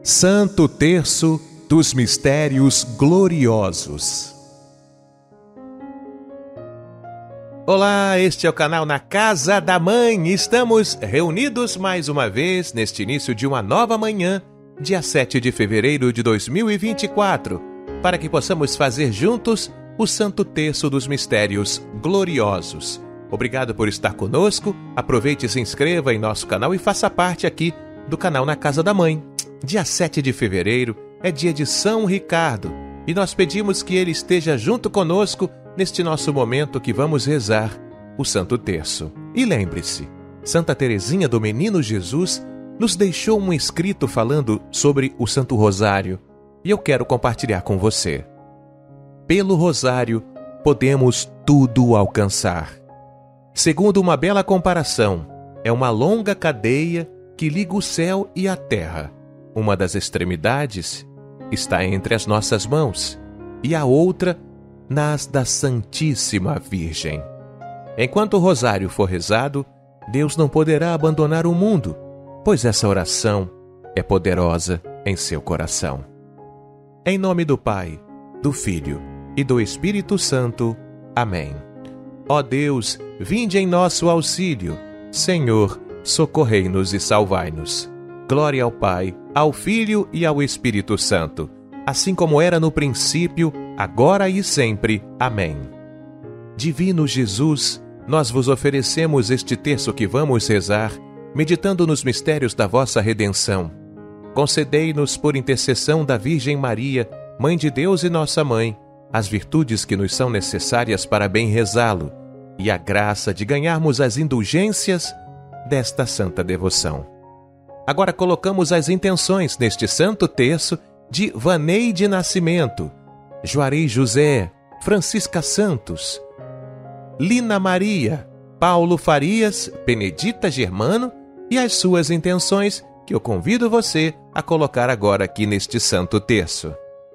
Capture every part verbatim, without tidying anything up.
Santo Terço dos Mistérios Gloriosos. Olá, este é o canal Na Casa da Mãe. Estamos reunidos mais uma vez neste início de uma nova manhã, dia sete de fevereiro de dois mil e vinte e quatro, para que possamos fazer juntos o Santo Terço dos Mistérios Gloriosos. Obrigado por estar conosco. Aproveite e se inscreva em nosso canal e faça parte aqui do canal Na Casa da Mãe. Dia sete de fevereiro é dia de São Ricardo e nós pedimos que ele esteja junto conosco neste nosso momento que vamos rezar o Santo Terço. E lembre-se, Santa Teresinha do Menino Jesus nos deixou um escrito falando sobre o Santo Rosário e eu quero compartilhar com você. Pelo Rosário podemos tudo alcançar. Segundo uma bela comparação, é uma longa cadeia que liga o céu e a terra. Uma das extremidades está entre as nossas mãos e a outra nas da Santíssima Virgem. Enquanto o rosário for rezado, Deus não poderá abandonar o mundo, pois essa oração é poderosa em seu coração. Em nome do Pai, do Filho e do Espírito Santo. Amém. Ó Deus, vinde em nosso auxílio. Senhor, socorrei-nos e salvai-nos. Glória ao Pai, ao Filho e ao Espírito Santo, assim como era no princípio, agora e sempre. Amém. Divino Jesus, nós vos oferecemos este terço que vamos rezar, meditando nos mistérios da vossa redenção. Concedei-nos, por intercessão da Virgem Maria, Mãe de Deus e nossa Mãe, as virtudes que nos são necessárias para bem rezá-lo e a graça de ganharmos as indulgências desta santa devoção. Agora colocamos as intenções neste Santo Terço de Vaneide Nascimento, Juarez José, Francisca Santos, Lina Maria, Paulo Farias, Benedita Germano e as suas intenções que eu convido você a colocar agora aqui neste Santo Terço.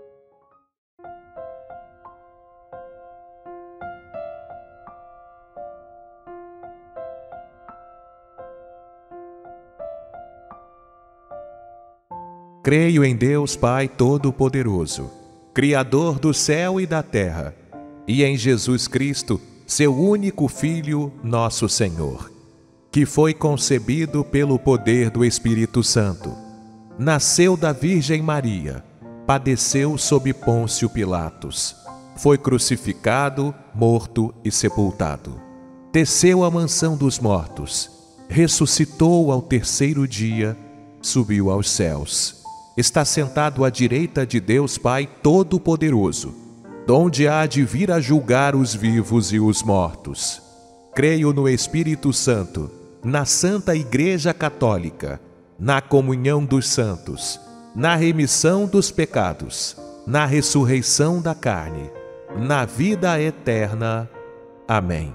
Creio em Deus Pai Todo-Poderoso, Criador do céu e da terra, e em Jesus Cristo, seu único Filho, nosso Senhor, que foi concebido pelo poder do Espírito Santo, nasceu da Virgem Maria, padeceu sob Pôncio Pilatos, foi crucificado, morto e sepultado, desceu à mansão dos mortos, ressuscitou ao terceiro dia, subiu aos céus. Está sentado à direita de Deus Pai Todo-Poderoso, donde há de vir a julgar os vivos e os mortos. Creio no Espírito Santo, na Santa Igreja Católica, na comunhão dos santos, na remissão dos pecados, na ressurreição da carne, na vida eterna. Amém.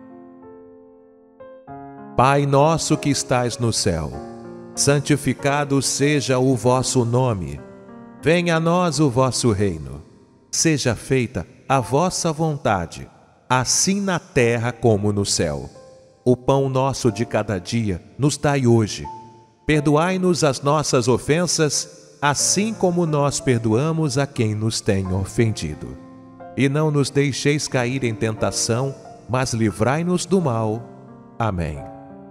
Pai nosso que estais no céu, santificado seja o vosso nome. Venha a nós o vosso reino. Seja feita a vossa vontade, assim na terra como no céu. O pão nosso de cada dia nos dai hoje. Perdoai-nos as nossas ofensas, assim como nós perdoamos a quem nos tem ofendido. E não nos deixeis cair em tentação, mas livrai-nos do mal. Amém.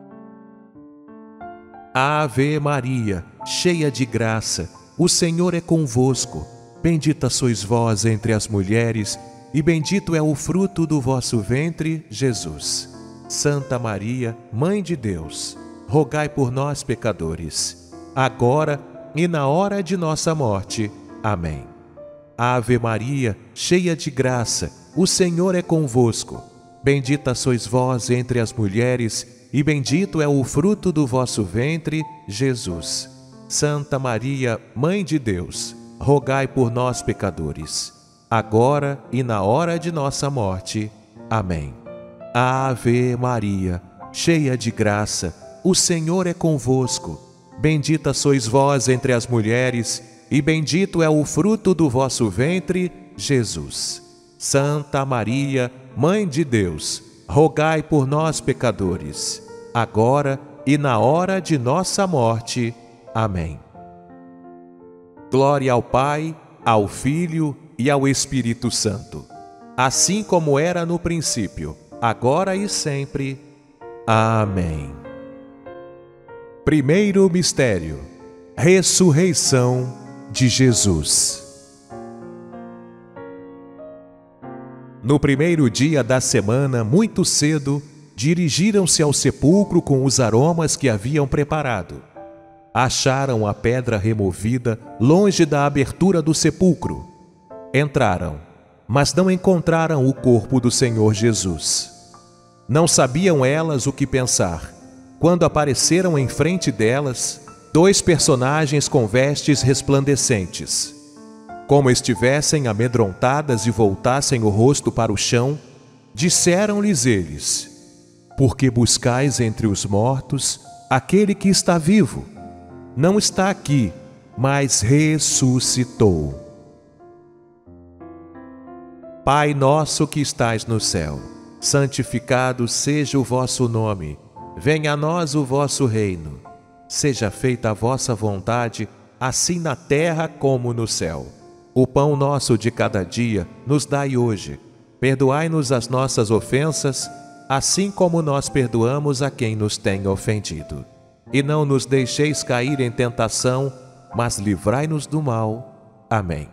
Ave Maria, cheia de graça, o Senhor é convosco. Bendita sois vós entre as mulheres, e bendito é o fruto do vosso ventre, Jesus. Santa Maria, Mãe de Deus, rogai por nós, pecadores, agora e na hora de nossa morte. Amém. Ave Maria, cheia de graça, o Senhor é convosco. Bendita sois vós entre as mulheres, e bendito é o fruto do vosso ventre, Jesus. Santa Maria, Mãe de Deus, rogai por nós, pecadores, agora e na hora de nossa morte. Amém. Ave Maria, cheia de graça, o Senhor é convosco. Bendita sois vós entre as mulheres, e bendito é o fruto do vosso ventre, Jesus. Santa Maria, Mãe de Deus, rogai por nós, pecadores, agora e na hora de nossa morte. Amém. Glória ao Pai, ao Filho e ao Espírito Santo, assim como era no princípio, agora e sempre. Amém. Primeiro mistério: ressurreição de Jesus. No primeiro dia da semana, muito cedo, dirigiram-se ao sepulcro com os aromas que haviam preparado. Acharam a pedra removida longe da abertura do sepulcro. Entraram, mas não encontraram o corpo do Senhor Jesus. Não sabiam elas o que pensar, quando apareceram em frente delas dois personagens com vestes resplandecentes. Como estivessem amedrontadas e voltassem o rosto para o chão, disseram-lhes eles: por que buscais entre os mortos aquele que está vivo? Não está aqui, mas ressuscitou. Pai nosso que estais no céu, santificado seja o vosso nome. Venha a nós o vosso reino. Seja feita a vossa vontade, assim na terra como no céu. O pão nosso de cada dia nos dai hoje. Perdoai-nos as nossas ofensas, assim como nós perdoamos a quem nos tem ofendido. E não nos deixeis cair em tentação, mas livrai-nos do mal. Amém.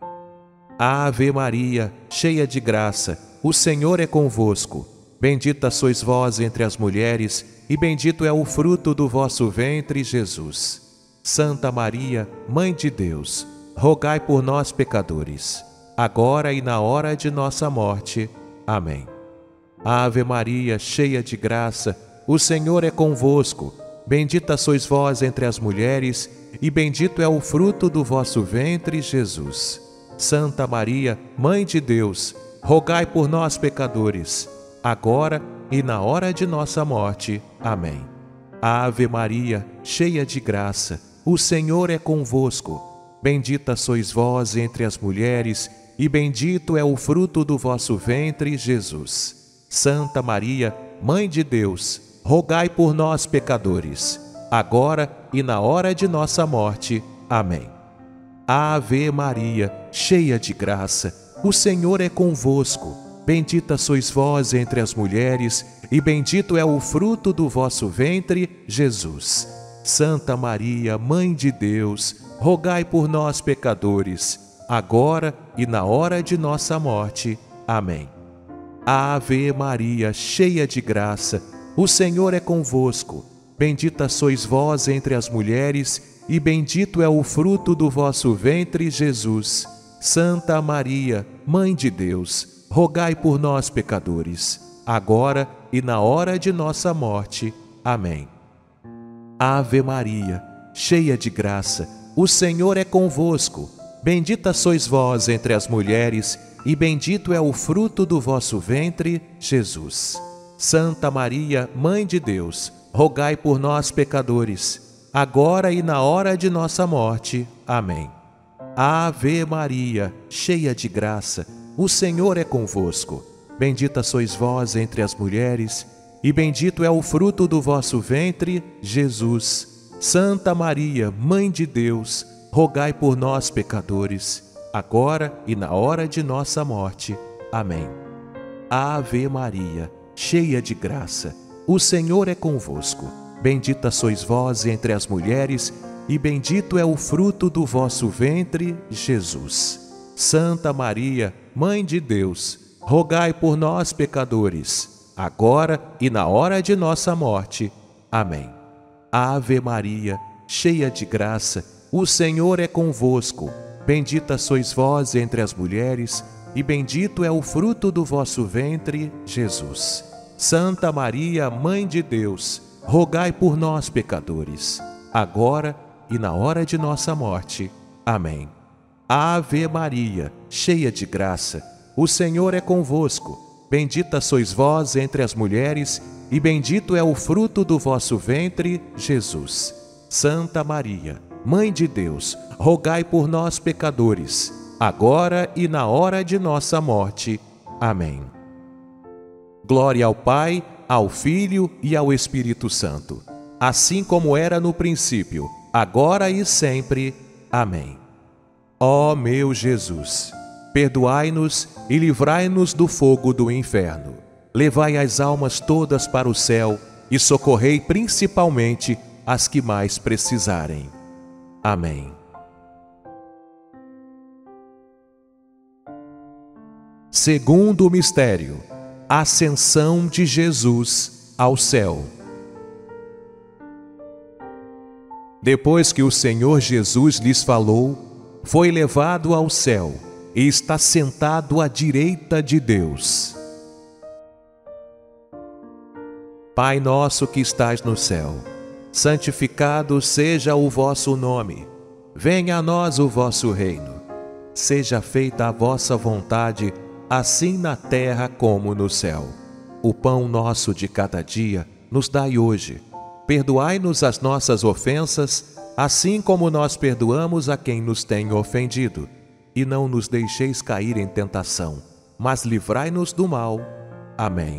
Ave Maria, cheia de graça, o Senhor é convosco. Bendita sois vós entre as mulheres, e bendito é o fruto do vosso ventre, Jesus. Santa Maria, Mãe de Deus, rogai por nós, pecadores, agora e na hora de nossa morte. Amém. Ave Maria, cheia de graça, o Senhor é convosco. Bendita sois vós entre as mulheres, e bendito é o fruto do vosso ventre, Jesus. Santa Maria, Mãe de Deus, rogai por nós, pecadores, agora e na hora de nossa morte. Amém. Ave Maria, cheia de graça, o Senhor é convosco. Bendita sois vós entre as mulheres, e bendito é o fruto do vosso ventre, Jesus. Santa Maria, Mãe de Deus, rogai por nós, pecadores, agora e na hora de nossa morte. Amém. Ave Maria, cheia de graça, o Senhor é convosco. Bendita sois vós entre as mulheres, e bendito é o fruto do vosso ventre, Jesus. Santa Maria, Mãe de Deus, rogai por nós, pecadores, agora e na hora de nossa morte. Amém. Ave Maria, cheia de graça, o Senhor é convosco. Bendita sois vós entre as mulheres, e bendito é o fruto do vosso ventre, Jesus. Santa Maria, Mãe de Deus, rogai por nós, pecadores, agora e na hora de nossa morte. Amém. Ave Maria, cheia de graça, o Senhor é convosco. Bendita sois vós entre as mulheres, e bendito é o fruto do vosso ventre, Jesus. Santa Maria, Mãe de Deus, rogai por nós, pecadores, agora e na hora de nossa morte. Amém. Ave Maria, cheia de graça, o Senhor é convosco. Bendita sois vós entre as mulheres, e bendito é o fruto do vosso ventre, Jesus. Santa Maria, Mãe de Deus, rogai por nós, pecadores, agora e na hora de nossa morte. Amém. Ave Maria, cheia de graça, o Senhor é convosco. Bendita sois vós entre as mulheres, e bendito é o fruto do vosso ventre, Jesus. Santa Maria, Mãe de Deus, rogai por nós, pecadores, agora e na hora de nossa morte. Amém. Ave Maria, cheia de graça, o Senhor é convosco. Bendita sois vós entre as mulheres, e bendito é o fruto do vosso ventre, Jesus. Santa Maria, Mãe de Deus, rogai por nós, pecadores, agora e na hora de nossa morte. Amém. Ave Maria, cheia de graça, o Senhor é convosco. Bendita sois vós entre as mulheres, e bendito é o fruto do vosso ventre, Jesus. Santa Maria, Mãe de Deus, rogai por nós, pecadores, agora e na hora de nossa morte. Amém. Glória ao Pai, ao Filho e ao Espírito Santo, assim como era no princípio, agora e sempre. Amém. Ó meu Jesus, perdoai-nos e livrai-nos do fogo do inferno. Levai as almas todas para o céu e socorrei principalmente as que mais precisarem. Amém. Segundo mistério, ascensão de Jesus ao céu. Depois que o Senhor Jesus lhes falou, foi levado ao céu e está sentado à direita de Deus. Pai nosso que estás no céu, santificado seja o vosso nome. Venha a nós o vosso reino. Seja feita a vossa vontade, assim na terra como no céu. O pão nosso de cada dia nos dai hoje. Perdoai-nos as nossas ofensas, assim como nós perdoamos a quem nos tem ofendido. E não nos deixeis cair em tentação, mas livrai-nos do mal. Amém.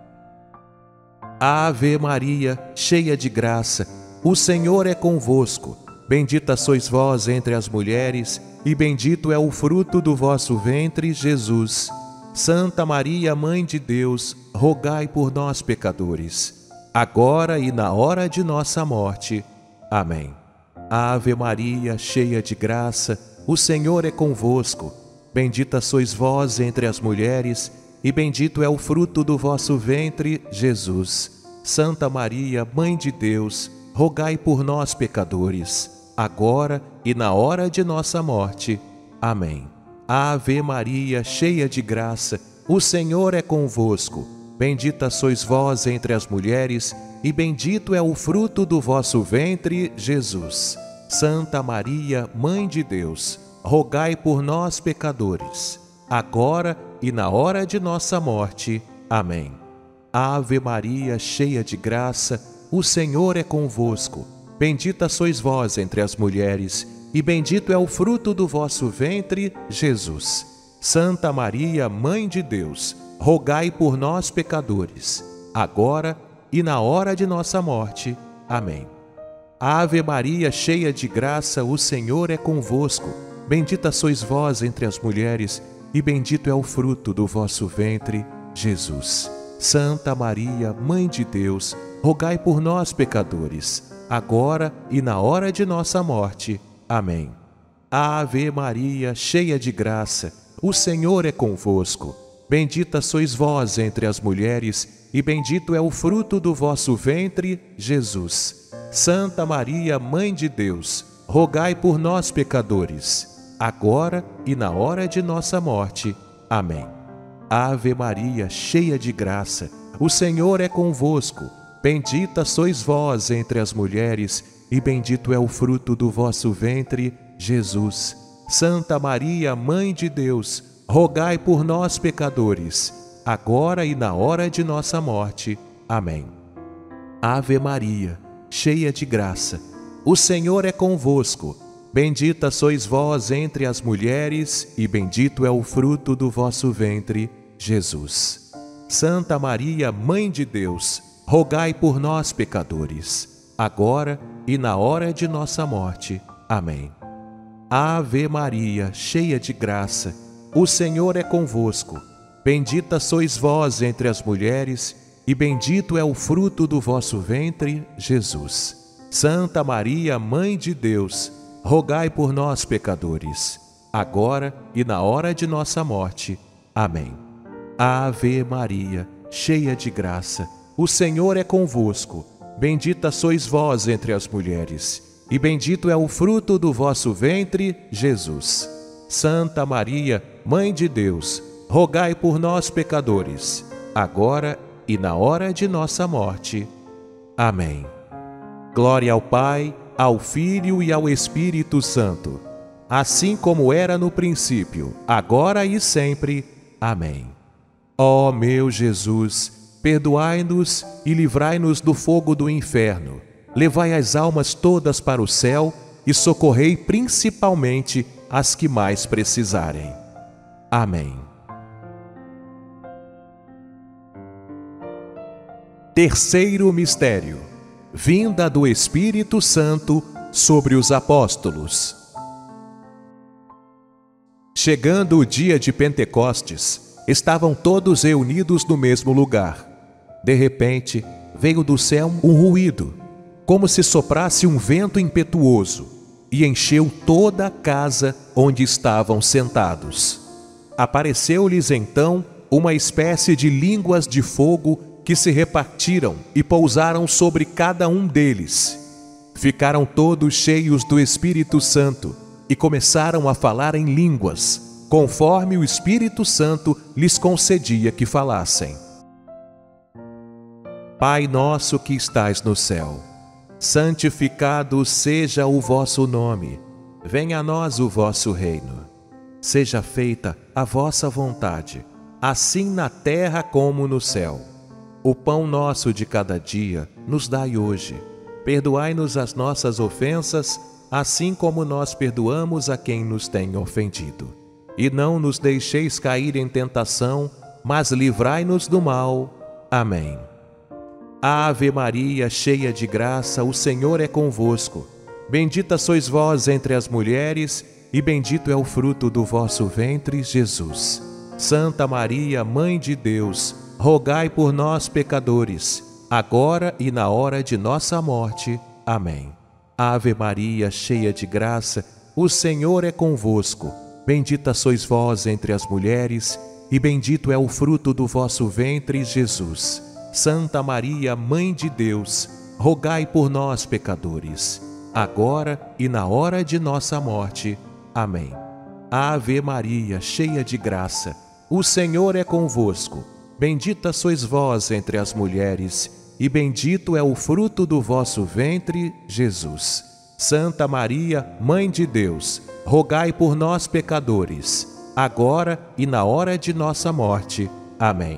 Ave Maria, cheia de graça, o Senhor é convosco. Bendita sois vós entre as mulheres, e bendito é o fruto do vosso ventre, Jesus. Santa Maria, Mãe de Deus, rogai por nós, pecadores, agora e na hora de nossa morte. Amém. Ave Maria, cheia de graça, o Senhor é convosco. Bendita sois vós entre as mulheres, e bendito é o fruto do vosso ventre, Jesus. Santa Maria, Mãe de Deus, rogai por nós, pecadores, agora e na hora de nossa morte. Amém. Ave Maria, cheia de graça, o Senhor é convosco. Bendita sois vós entre as mulheres, e bendito é o fruto do vosso ventre, Jesus. Santa Maria, Mãe de Deus, rogai por nós, pecadores, agora e na hora de nossa morte. Amém. Ave Maria, cheia de graça, o Senhor é convosco. Bendita sois vós entre as mulheres, e bendito é o fruto do vosso ventre, Jesus. Santa Maria, Mãe de Deus, rogai por nós, pecadores, agora e na hora de nossa morte. Amém. Ave Maria, cheia de graça, o Senhor é convosco. Bendita sois vós entre as mulheres, e bendito é o fruto do vosso ventre, Jesus. Santa Maria, Mãe de Deus, rogai por nós, pecadores, agora e na hora de nossa morte. Amém. Ave Maria, cheia de graça, o Senhor é convosco. Bendita sois vós entre as mulheres, e bendito é o fruto do vosso ventre, Jesus. Santa Maria, Mãe de Deus, rogai por nós, pecadores, agora e na hora de nossa morte. Amém. Ave Maria, cheia de graça, o Senhor é convosco. Bendita sois vós entre as mulheres, e bendito é o fruto do vosso ventre, Jesus. Santa Maria, Mãe de Deus, rogai por nós, pecadores, agora e na hora de nossa morte. Amém. Ave Maria, cheia de graça, o Senhor é convosco. Bendita sois vós entre as mulheres, e bendito é o fruto do vosso ventre, Jesus. Santa Maria, Mãe de Deus, rogai por nós, pecadores, agora e na hora de nossa morte. Amém. Ave Maria, cheia de graça, o Senhor é convosco. Bendita sois vós entre as mulheres, e bendito é o fruto do vosso ventre, Jesus. Santa Maria, Mãe de Deus, rogai por nós, pecadores, agora e na hora de nossa morte. Amém. Ave Maria, cheia de graça, o Senhor é convosco. Bendita sois vós entre as mulheres, e bendito é o fruto do vosso ventre, Jesus. Santa Maria, Mãe de Deus, rogai por nós, pecadores, agora e na hora de nossa morte. Amém. Glória ao Pai, ao Filho e ao Espírito Santo, assim como era no princípio, agora e sempre. Amém. Ó meu Jesus, perdoai-nos e livrai-nos do fogo do inferno. Levai as almas todas para o céu e socorrei principalmente as que mais precisarem. Amém. Terceiro mistério: vinda do Espírito Santo sobre os apóstolos. Chegando o dia de Pentecostes, estavam todos reunidos no mesmo lugar. De repente, veio do céu um ruído, como se soprasse um vento impetuoso, e encheu toda a casa onde estavam sentados. Apareceu-lhes então uma espécie de línguas de fogo que se repartiram e pousaram sobre cada um deles. Ficaram todos cheios do Espírito Santo e começaram a falar em línguas, conforme o Espírito Santo lhes concedia que falassem. Pai nosso que estais no céu, santificado seja o vosso nome. Venha a nós o vosso reino. Seja feita a vossa vontade, assim na terra como no céu. O pão nosso de cada dia nos dai hoje. Perdoai-nos as nossas ofensas, assim como nós perdoamos a quem nos tem ofendido. E não nos deixeis cair em tentação, mas livrai-nos do mal. Amém. Ave Maria, cheia de graça, o Senhor é convosco. Bendita sois vós entre as mulheres, e bendito é o fruto do vosso ventre, Jesus. Santa Maria, Mãe de Deus, rogai por nós, pecadores, agora e na hora de nossa morte. Amém. Ave Maria, cheia de graça, o Senhor é convosco. Bendita sois vós entre as mulheres, e bendito é o fruto do vosso ventre, Jesus. Santa Maria, Mãe de Deus, rogai por nós, pecadores, agora e na hora de nossa morte. Amém. Ave Maria, cheia de graça, o Senhor é convosco. Bendita sois vós entre as mulheres, e bendito é o fruto do vosso ventre, Jesus. Santa Maria, Mãe de Deus, rogai por nós, pecadores, agora e na hora de nossa morte. Amém.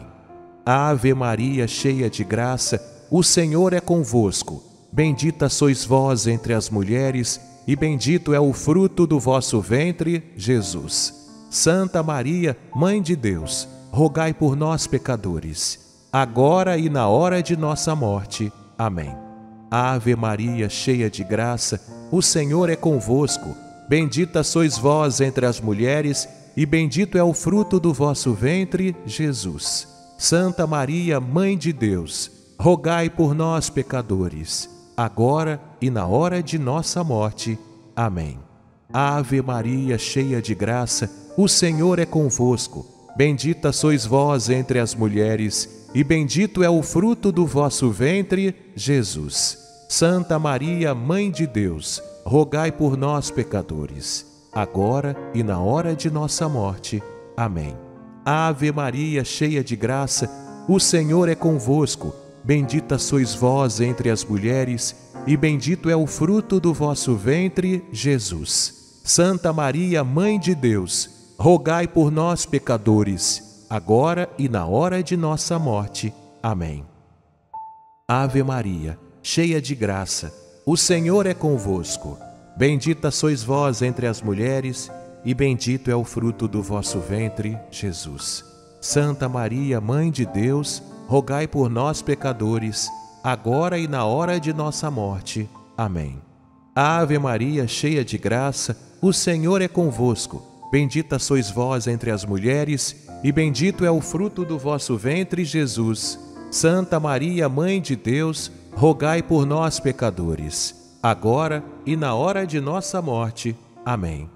Ave Maria, cheia de graça, o Senhor é convosco. Bendita sois vós entre as mulheres, e bendito é o fruto do vosso ventre, Jesus. Santa Maria, Mãe de Deus, rogai por nós, pecadores, agora e na hora de nossa morte. Amém. Ave Maria, cheia de graça, o Senhor é convosco. Bendita sois vós entre as mulheres, e bendito é o fruto do vosso ventre, Jesus. Santa Maria, Mãe de Deus, rogai por nós, pecadores, agora e na hora de nossa morte. Amém. Ave Maria, cheia de graça, o Senhor é convosco. Bendita sois vós entre as mulheres, e bendito é o fruto do vosso ventre, Jesus. Santa Maria, Mãe de Deus, rogai por nós, pecadores, agora e na hora de nossa morte. Amém. Ave Maria, cheia de graça, o Senhor é convosco. Bendita sois vós entre as mulheres, e bendito é o fruto do vosso ventre, Jesus. Santa Maria, Mãe de Deus, rogai por nós, pecadores, agora e na hora de nossa morte. Amém. Ave Maria, cheia de graça, o Senhor é convosco. Bendita sois vós entre as mulheres, e bendito é o fruto do vosso ventre, Jesus. Santa Maria, Mãe de Deus, rogai por nós, pecadores, agora e na hora de nossa morte. Amém. Ave Maria, cheia de graça, o Senhor é convosco. Bendita sois vós entre as mulheres, e bendito é o fruto do vosso ventre, Jesus. Santa Maria, Mãe de Deus, rogai por nós, pecadores, agora e na hora de nossa morte. Amém.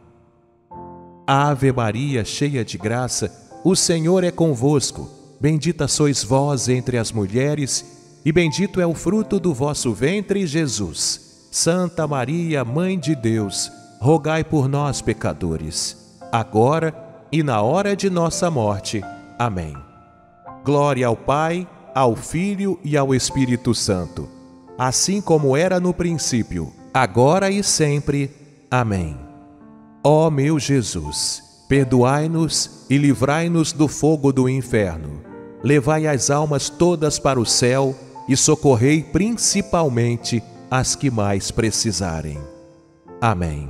Ave Maria, cheia de graça, o Senhor é convosco. Bendita sois vós entre as mulheres, e bendito é o fruto do vosso ventre, Jesus. Santa Maria, Mãe de Deus, rogai por nós, pecadores, agora e na hora de nossa morte. Amém. Glória ao Pai, ao Filho e ao Espírito Santo, assim como era no princípio, agora e sempre. Amém. Ó meu Jesus, perdoai-nos e livrai-nos do fogo do inferno. Levai as almas todas para o céu e socorrei principalmente as que mais precisarem. Amém.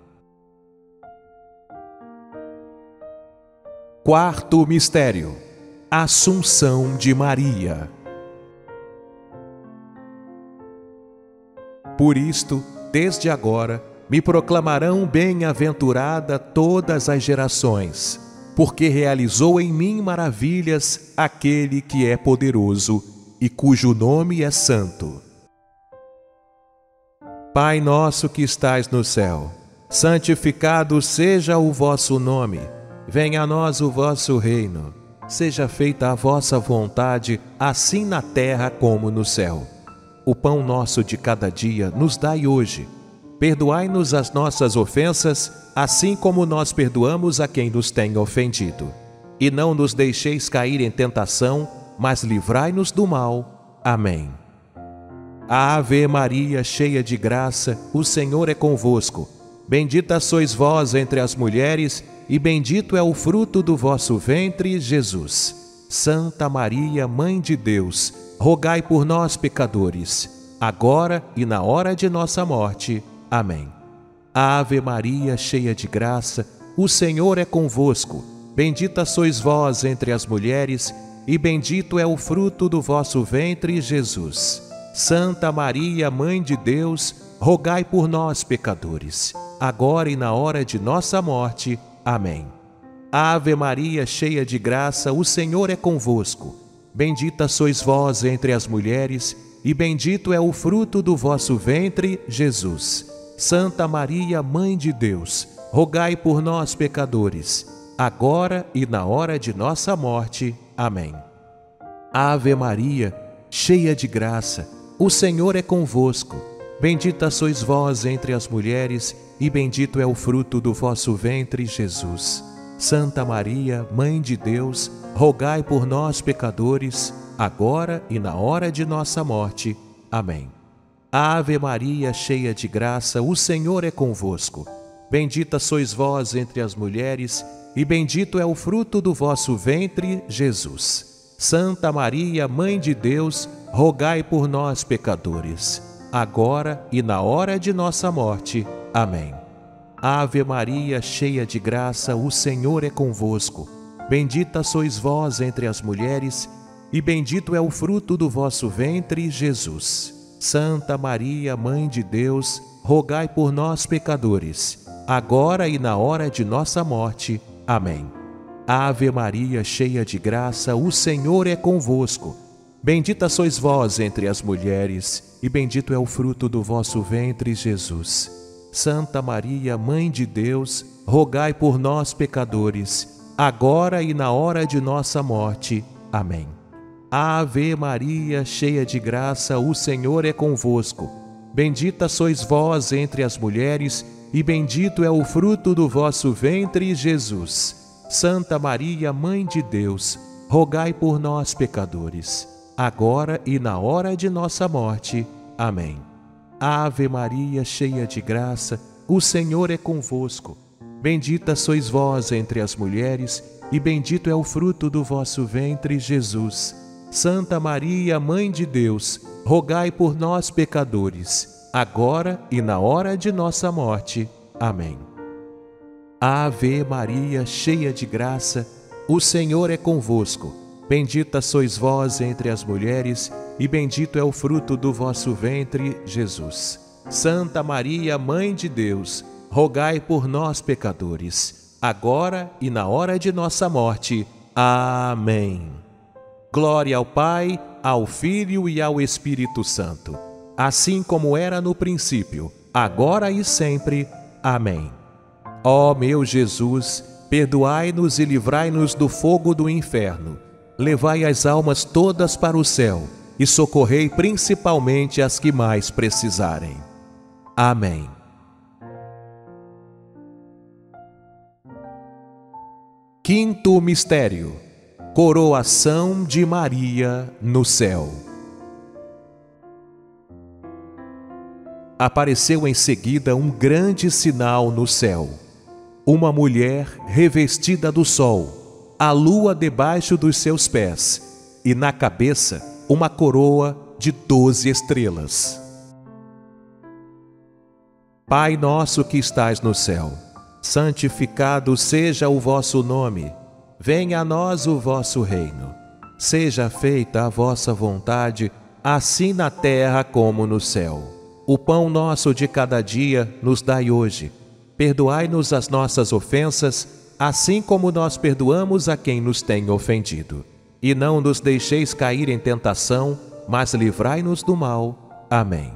Quarto mistério: Assunção de Maria. Por isto, desde agora Me proclamarão bem-aventurada todas as gerações, porque realizou em mim maravilhas aquele que é poderoso e cujo nome é santo. Pai nosso que estais no céu, santificado seja o vosso nome. Venha a nós o vosso reino. Seja feita a vossa vontade, assim na terra como no céu. O pão nosso de cada dia nos dai hoje. Perdoai-nos as nossas ofensas, assim como nós perdoamos a quem nos tem ofendido. E não nos deixeis cair em tentação, mas livrai-nos do mal. Amém. Ave Maria, cheia de graça, o Senhor é convosco. Bendita sois vós entre as mulheres, e bendito é o fruto do vosso ventre, Jesus. Santa Maria, Mãe de Deus, rogai por nós, pecadores, agora e na hora de nossa morte. Amém. Ave Maria, cheia de graça, o Senhor é convosco. Bendita sois vós entre as mulheres, e bendito é o fruto do vosso ventre, Jesus. Santa Maria, Mãe de Deus, rogai por nós, pecadores, agora e na hora de nossa morte. Amém. Ave Maria, cheia de graça, o Senhor é convosco. Bendita sois vós entre as mulheres, e bendito é o fruto do vosso ventre, Jesus. Santa Maria, Mãe de Deus, rogai por nós, pecadores, agora e na hora de nossa morte. Amém. Ave Maria, cheia de graça, o Senhor é convosco. Bendita sois vós entre as mulheres, e bendito é o fruto do vosso ventre, Jesus. Santa Maria, Mãe de Deus, rogai por nós, pecadores, agora e na hora de nossa morte. Amém. Ave Maria, cheia de graça, o Senhor é convosco. Bendita sois vós entre as mulheres, e bendito é o fruto do vosso ventre, Jesus. Santa Maria, Mãe de Deus, rogai por nós, pecadores, agora e na hora de nossa morte. Amém. Ave Maria, cheia de graça, o Senhor é convosco. Bendita sois vós entre as mulheres, e bendito é o fruto do vosso ventre, Jesus. Santa Maria, Mãe de Deus, rogai por nós, pecadores, agora e na hora de nossa morte. Amém. Ave Maria, cheia de graça, o Senhor é convosco. Bendita sois vós entre as mulheres, e bendito é o fruto do vosso ventre, Jesus. Santa Maria, Mãe de Deus, rogai por nós, pecadores, agora e na hora de nossa morte. Amém. Ave Maria, cheia de graça, o Senhor é convosco. Bendita sois vós entre as mulheres, e bendito é o fruto do vosso ventre, Jesus. Santa Maria, Mãe de Deus, rogai por nós, pecadores, agora e na hora de nossa morte. Amém. Ave Maria, cheia de graça, o Senhor é convosco. Bendita sois vós entre as mulheres, e bendito é o fruto do vosso ventre, Jesus. Santa Maria, Mãe de Deus, rogai por nós, pecadores, agora e na hora de nossa morte. Amém. Ave Maria, cheia de graça, o Senhor é convosco. Bendita sois vós entre as mulheres, e bendito é o fruto do vosso ventre, Jesus. Santa Maria, Mãe de Deus, rogai por nós, pecadores, agora e na hora de nossa morte. Amém. Glória ao Pai, ao Filho e ao Espírito Santo, assim como era no princípio, agora e sempre. Amém. Ó meu Jesus, perdoai-nos e livrai-nos do fogo do inferno. Levai as almas todas para o céu e socorrei principalmente as que mais precisarem. Amém. Quinto mistério: coroação de Maria no céu. Apareceu em seguida um grande sinal no céu: uma mulher revestida do sol, a lua debaixo dos seus pés, e na cabeça uma coroa de doze estrelas. Pai nosso que estais no céu, santificado seja o vosso nome. Venha a nós o vosso reino. Seja feita a vossa vontade, assim na terra como no céu. O pão nosso de cada dia nos dai hoje. Perdoai-nos as nossas ofensas, assim como nós perdoamos a quem nos tem ofendido. E não nos deixeis cair em tentação, mas livrai-nos do mal. Amém.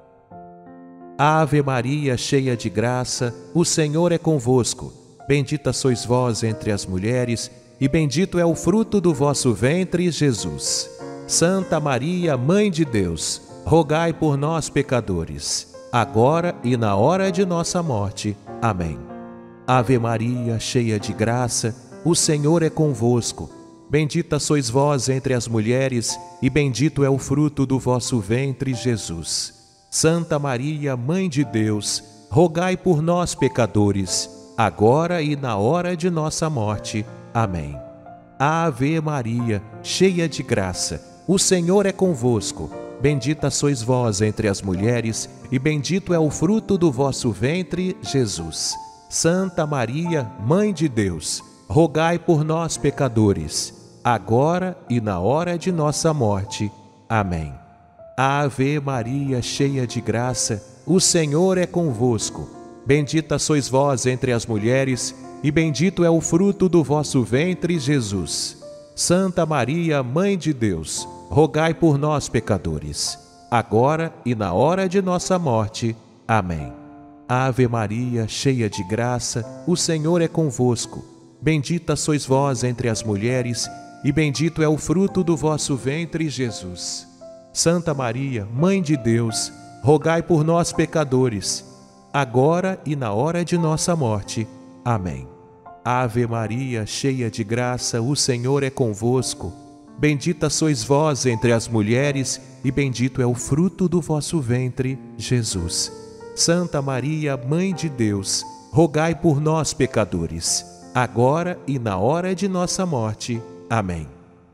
Ave Maria, cheia de graça, o Senhor é convosco. Bendita sois vós entre as mulheres, e bendito é o fruto do vosso ventre, Jesus. Santa Maria, Mãe de Deus, rogai por nós, pecadores, agora e na hora de nossa morte. Amém. Ave Maria, cheia de graça, o Senhor é convosco. Bendita sois vós entre as mulheres, e bendito é o fruto do vosso ventre, Jesus. Santa Maria, Mãe de Deus, rogai por nós, pecadores, agora e na hora de nossa morte. Amém. Ave Maria, cheia de graça, o Senhor é convosco. Bendita sois vós entre as mulheres, e bendito é o fruto do vosso ventre, Jesus. Santa Maria, Mãe de Deus, rogai por nós, pecadores, agora e na hora de nossa morte. Amém. Ave Maria, cheia de graça, o Senhor é convosco. Bendita sois vós entre as mulheres, e bendito é o fruto do vosso ventre, Jesus. Santa Maria, Mãe de Deus, rogai por nós, pecadores, agora e na hora de nossa morte. Amém. Ave Maria, cheia de graça, o Senhor é convosco. Bendita sois vós entre as mulheres, e bendito é o fruto do vosso ventre, Jesus. Santa Maria, Mãe de Deus, rogai por nós, pecadores, agora e na hora de nossa morte. Amém. Ave Maria, cheia de graça, o Senhor é convosco. Bendita sois vós entre as mulheres, e bendito é o fruto do vosso ventre, Jesus. Santa Maria, Mãe de Deus, rogai por nós, pecadores, agora e na hora de nossa morte. Amém.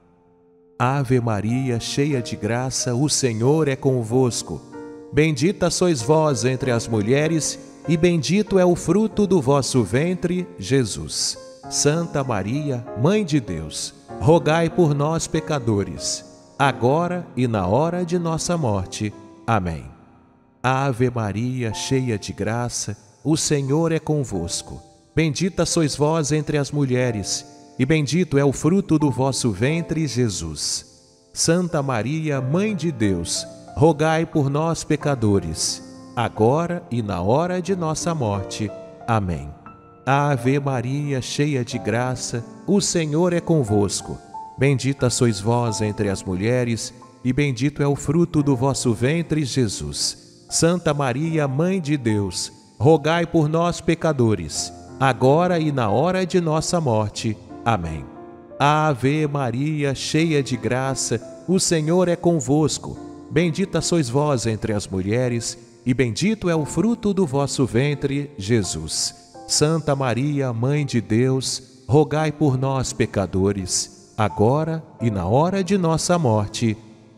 Ave Maria, cheia de graça, o Senhor é convosco. Bendita sois vós entre as mulheres, e bendito é o fruto do vosso ventre, Jesus. Santa Maria, Mãe de Deus, rogai por nós, pecadores, agora e na hora de nossa morte. Amém. Ave Maria, cheia de graça, o Senhor é convosco. Bendita sois vós entre as mulheres, e bendito é o fruto do vosso ventre, Jesus. Santa Maria, Mãe de Deus, rogai por nós, pecadores, agora e na hora de nossa morte. Amém. Ave Maria, cheia de graça, o Senhor é convosco. Bendita sois vós entre as mulheres, e bendito é o fruto do vosso ventre, Jesus. Santa Maria, Mãe de Deus, rogai por nós, pecadores, agora e na hora de nossa morte. Amém. Ave Maria, cheia de graça, o Senhor é convosco. Bendita sois vós entre as mulheres, e bendito é o fruto do vosso ventre, Jesus. Santa Maria, Mãe de Deus, rogai por nós, pecadores, agora e na hora de nossa morte.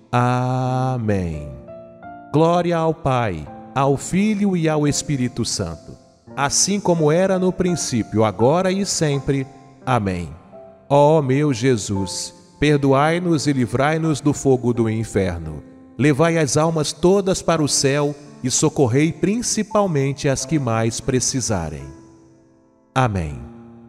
Amém. Glória ao Pai, ao Filho e ao Espírito Santo, assim como era no princípio, agora e sempre. Amém. Ó meu Jesus, perdoai-nos e livrai-nos do fogo do inferno. Levai as almas todas para o céu e socorrei principalmente as que mais precisarem. Amém.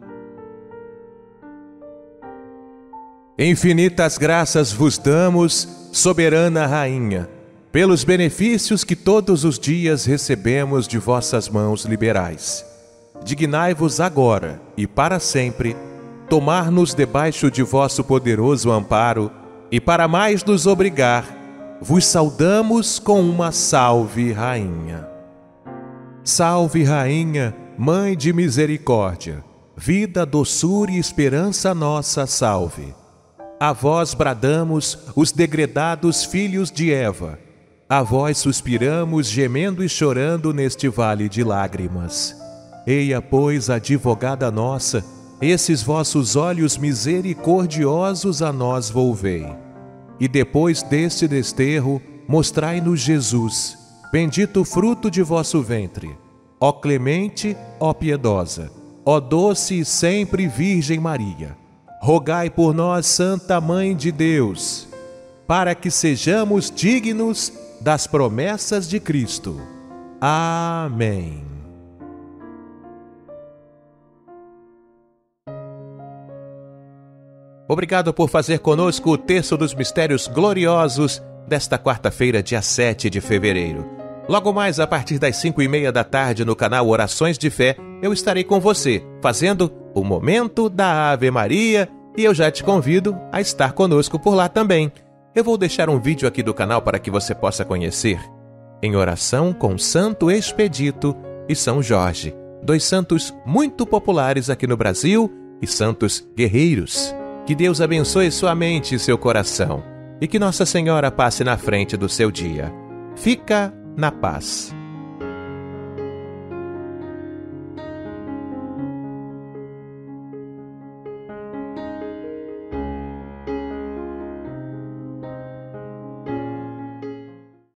Infinitas graças vos damos, soberana Rainha, pelos benefícios que todos os dias recebemos de vossas mãos liberais. Dignai-vos agora e para sempre tomar-nos debaixo de vosso poderoso amparo, e para mais nos obrigar, vos saudamos com uma salve, Rainha. Salve, Rainha, Mãe de misericórdia, vida, doçura e esperança nossa, salve. A vós bradamos, os degredados filhos de Eva. A vós suspiramos, gemendo e chorando neste vale de lágrimas. Eia, pois, advogada nossa, esses vossos olhos misericordiosos a nós volvei. E depois deste desterro, mostrai-nos Jesus, bendito fruto de vosso ventre. Ó clemente, ó piedosa, ó doce e sempre Virgem Maria, rogai por nós, Santa Mãe de Deus, para que sejamos dignos das promessas de Cristo. Amém. Obrigado por fazer conosco o Terço dos Mistérios Gloriosos desta quarta-feira, dia sete de fevereiro. Logo mais, a partir das cinco e meia da tarde, no canal Orações de Fé, eu estarei com você, fazendo o Momento da Ave Maria, e eu já te convido a estar conosco por lá também. Eu vou deixar um vídeo aqui do canal para que você possa conhecer. Em oração com Santo Expedito e São Jorge, dois santos muito populares aqui no Brasil e santos guerreiros. Que Deus abençoe sua mente e seu coração, e que Nossa Senhora passe na frente do seu dia. Fica na paz.